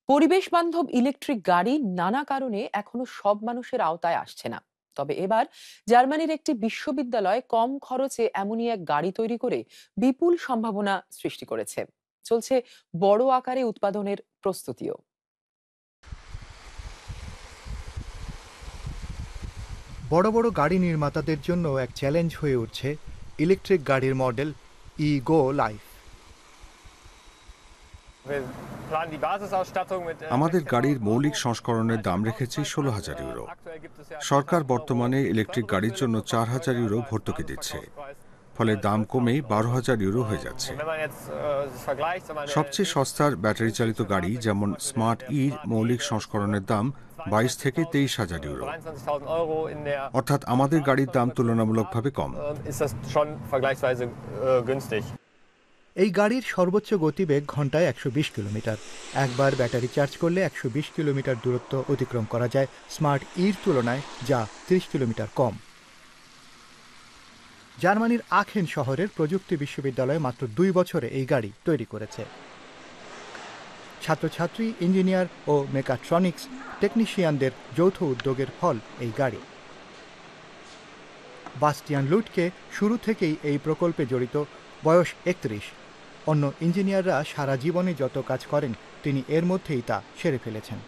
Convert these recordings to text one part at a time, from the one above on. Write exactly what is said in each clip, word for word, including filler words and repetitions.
পরিবেশ বান্ধব ইলেকট্রিক গাড়ি নানা কারণে এখনো সব মানুষের আওতায় আসছে না। তবে এবার জার্মানির একটি বিশ্ববিদ্যালয় কম খরচে এমনই এক গাড়ি তৈরি করে বিপুল সম্ভাবনা সৃষ্টি করেছে। চলছে বড় আকারে উৎপাদনের প্রস্তুতিও। বড় বড় গাড়ি নির্মাতাদের জন্য এক চ্যালেঞ্জ হয়ে উঠছে ইলেকট্রিক গাড়ির মডেল ইগো লাইফ। আমাদের গাড়ির মৌলিক সংস্করণের দাম রেখেছি ষোলো হাজার ইউরো। সরকার বর্তমানে ইলেকট্রিক গাড়ির জন্য চার হাজার ইউরো ভর্তুকি দিচ্ছে, ফলে দাম কমে বারো হাজার ইউরো হয়ে যাচ্ছে। সবচেয়ে সস্তার ব্যাটারি চালিত গাড়ি যেমন স্মার্ট ইর মৌলিক সংস্করণের দাম বাইশ থেকে তেইশ হাজার ইউরো, অর্থাৎ আমাদের গাড়ির দাম তুলনামূলকভাবে কম। এই গাড়ির সর্বোচ্চ গতিবেগ ঘন্টায় একশো বিশ কিলোমিটার। একবার ব্যাটারি চার্জ করলে একশো বিশ কিলোমিটার দূরত্ব অতিক্রম করা যায় স্মার্ট ইর তুলনায়, যা ত্রিশ কিলোমিটার কম। জার্মানির আখেন শহরের প্রযুক্তি বিশ্ববিদ্যালয়ে মাত্র দুই বছরে এই গাড়ি তৈরি করেছে। ছাত্রছাত্রী, ইঞ্জিনিয়ার ও মেকাট্রনিক্স টেকনিশিয়ানদের যৌথ উদ্যোগের ফল এই গাড়ি। বাস্টিয়ান লুটকে শুরু থেকেই এই প্রকল্পে জড়িত, বয়স একত্রিশ। অন্য ইঞ্জিনিয়াররা সারা জীবনে যত কাজ করেন তিনি এর মধ্যেই তা সেরে ফেলেছেন।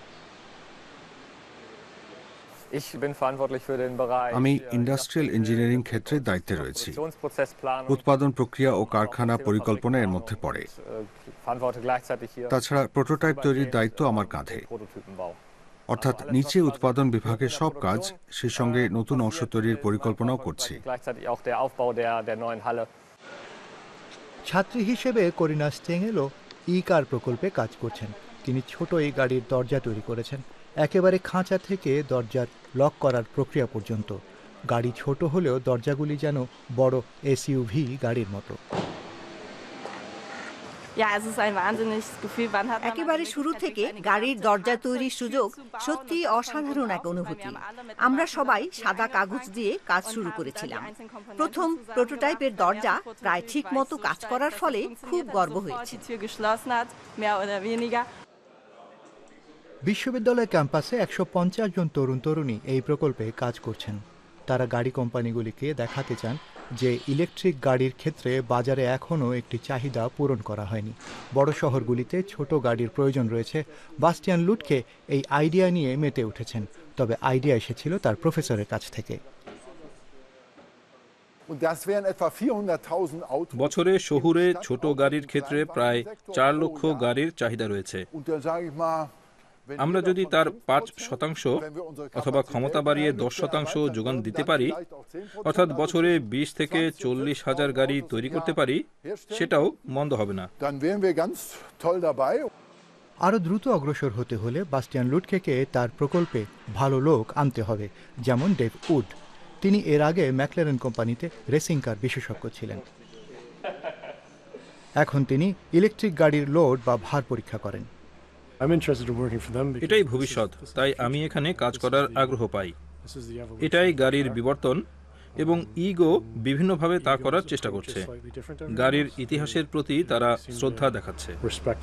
আমি ইন্ডাস্ট্রিয়াল ইঞ্জিনিয়ারিং ক্ষেত্রে দায়িত্বে রয়েছি। উৎপাদন প্রক্রিয়া ও কারখানা পরিকল্পনা এর মধ্যে পড়ে। তাছাড়া প্রোটোটাইপ তৈরির দায়িত্ব আমার কাঁধে, অর্থাৎ নিচে উৎপাদন বিভাগের সব কাজ, সেই সঙ্গে নতুন অংশ তৈরির পরিকল্পনাও করছি। ছাত্রী হিসেবে করিনা স্টেঙ্গেলও ই কার প্রকল্পে কাজ করছেন। তিনি ছোট এই গাড়ির দরজা তৈরি করেছেন, একেবারে খাঁচা থেকে দরজার লক করার প্রক্রিয়া পর্যন্ত। গাড়ি ছোট হলেও দরজাগুলি যেন বড় এসইউভি গাড়ির মতো। একেবারে শুরু থেকে গাড়ির দরজা তৈরির সুযোগ সত্যি অসাধারণ এক অনুভূতি। আমরা সবাই সাদা কাগজ দিয়ে কাজ শুরু করেছিলাম। প্রথম প্রোটোটাইপের দরজা প্রায় ঠিক মতো কাজ করার ফলে খুব গর্ব হয়েছে। বিশ্ববিদ্যালয় ক্যাম্পাসে একশো পঞ্চাশ জন তরুণ তরুণী এই প্রকল্পে কাজ করছেন। তারা গাড়ি কোম্পানিগুলিকে দেখাতে চান যে ইলেকট্রিক গাড়ির ক্ষেত্রে বাজারে এখনও একটি চাহিদা পূরণ করা হয়নি। বড় শহরগুলিতে ছোট গাড়ির প্রয়োজন রয়েছে। বাস্টিয়ান লুটকে এই আইডিয়া নিয়ে মেতে উঠেছেন, তবে আইডিয়া এসেছিল তার প্রফেসরের কাছ থেকে। বছরে শহুরে ছোট গাড়ির ক্ষেত্রে প্রায় চার লক্ষ গাড়ির চাহিদা রয়েছে। আমরা যদি তার পাঁচ শতাংশ অথবা ক্ষমতা বাড়িয়ে দশ শতাংশ যোগান দিতে পারি, অর্থাৎ বছরে বিশ থেকে চল্লিশ হাজার গাড়ি তৈরি করতে পারি, সেটাও মন্দ হবে না। আরও দ্রুত অগ্রসর হতে হলে বাস্টিয়ান লুটকেকে তার প্রকল্পে ভালো লোক আনতে হবে, যেমন ডেভ উড। তিনি এর আগে ম্যাকলারেন কোম্পানিতে রেসিং কার বিশেষজ্ঞ ছিলেন। এখন তিনি ইলেকট্রিক গাড়ির লোড বা ভার পরীক্ষা করেন। এটাই ভবিষ্যৎ, তাই আমি এখানে কাজ করার আগ্রহ পাই। এটাই গাড়ির বিবর্তন, এবং ইগো বিভিন্নভাবে তা করার চেষ্টা করছে। গাড়ির ইতিহাসের প্রতি তারা শ্রদ্ধা দেখাচ্ছে।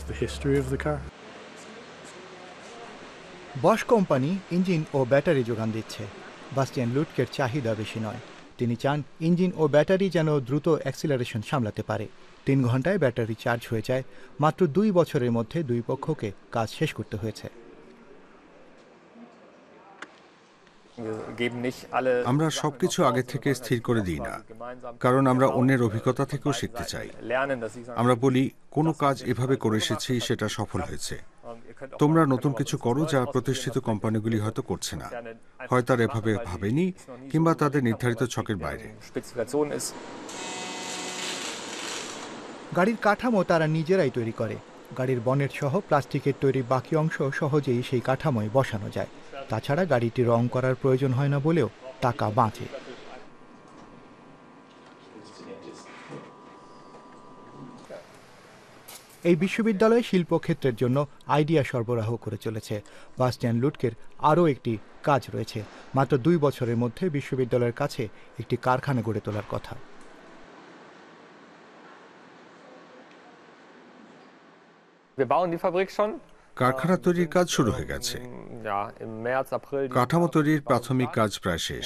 বশ কোম্পানি ইঞ্জিন ও ব্যাটারি যোগান দিচ্ছে। বাস্টিয়ান লুটকের চাহিদা বেশি নয়। তিনি চান ইঞ্জিন ও ব্যাটারি যেন দ্রুত অ্যাক্সিলারেশন সামলাতে পারে। তিন ঘন্টায় ব্যাটারি চার্জ হয়ে যায়। মাত্র দুই বছরের মধ্যে দুই পক্ষকে কাজ শেষ করতে হয়েছে। আমরা সবকিছু আগে থেকে স্থির করে দিই না, কারণ আমরা অন্যের অভিজ্ঞতা থেকেও শিখতে চাই। আমরা বলি, কোনো কাজ এভাবে করে এসেছি, সেটা সফল হয়েছে, তোমরা নতুন কিছু করো যা প্রতিষ্ঠিত কোম্পানিগুলি হয়তো করছে না, হয় তারা এভাবে ভাবেনি, কিংবা তাদের নির্ধারিত ছকের বাইরে। গাড়ির কাঠামো তারা নিজেরাই তৈরি করে। গাড়ির বনেট সহ প্লাস্টিকের তৈরি বাকি অংশ সহজেই সেই কাঠামোয় বসানো যায়। তাছাড়া গাড়িটি রং করার প্রয়োজন হয় না বলেও টাকা বাঁচে। এই বিশ্ববিদ্যালয় শিল্পক্ষেত্রের জন্য আইডিয়া সরবরাহ করে চলেছে। বাস্টিয়ান লুটকের আরও একটি কাজ রয়েছে। মাত্র দুই বছরের মধ্যে বিশ্ববিদ্যালয়ের কাছে একটি কারখানা গড়ে তোলার কথা। কারখানা তৈরির কাজ শুরু হয়ে গেছে। কাঠামো তৈরির প্রাথমিক কাজ প্রায় শেষ।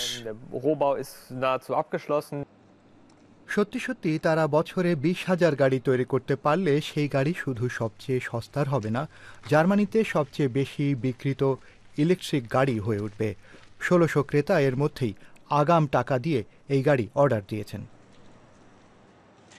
সত্যি সত্যি তারা বছরে বিশ হাজার গাড়ি তৈরি করতে পারলে সেই গাড়ি শুধু সবচেয়ে সস্তার হবে না, জার্মানিতে সবচেয়ে বেশি বিক্রিত ইলেকট্রিক গাড়ি হয়ে উঠবে। ষোলোশো ক্রেতা এর মধ্যেই আগাম টাকা দিয়ে এই গাড়ি অর্ডার দিয়েছেন।